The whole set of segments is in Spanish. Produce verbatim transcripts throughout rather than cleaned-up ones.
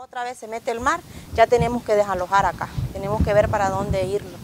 otra vez se mete el mar, ya tenemos que desalojar acá, tenemos que ver para dónde irlo.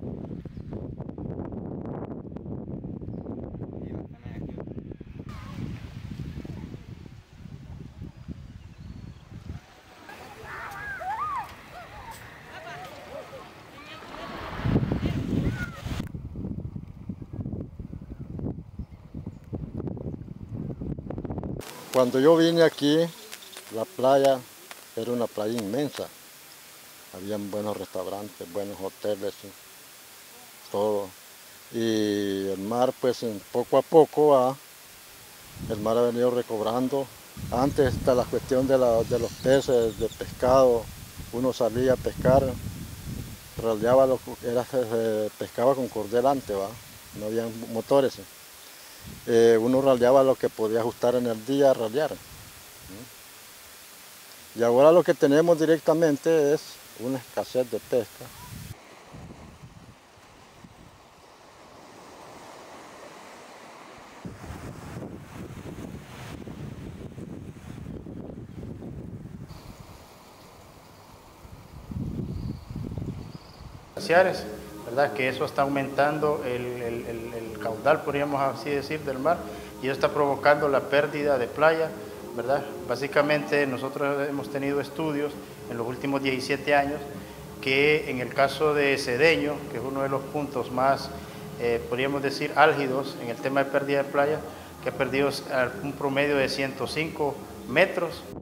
Cuando yo vine aquí, la playa era una playa inmensa. Habían buenos restaurantes, buenos hoteles, todo. Y el mar, pues poco a poco, ah, el mar ha venido recobrando. Antes está la cuestión de, la, de los peces, de pescado. Uno salía a pescar, raleaba lo, era, se pescaba con cordel antes, ¿va? No había motores. Eh, uno raleaba lo que podía ajustar en el día a ralear. Y ahora lo que tenemos directamente es una escasez de pesca. ¿Verdad? Que eso está aumentando el, el, el, el caudal, podríamos así decir, del mar, y eso está provocando la pérdida de playa, ¿verdad? Básicamente nosotros hemos tenido estudios en los últimos diecisiete años que en el caso de Cedeño, que es uno de los puntos más, eh, podríamos decir, álgidos en el tema de pérdida de playa, que ha perdido un promedio de ciento cinco metros.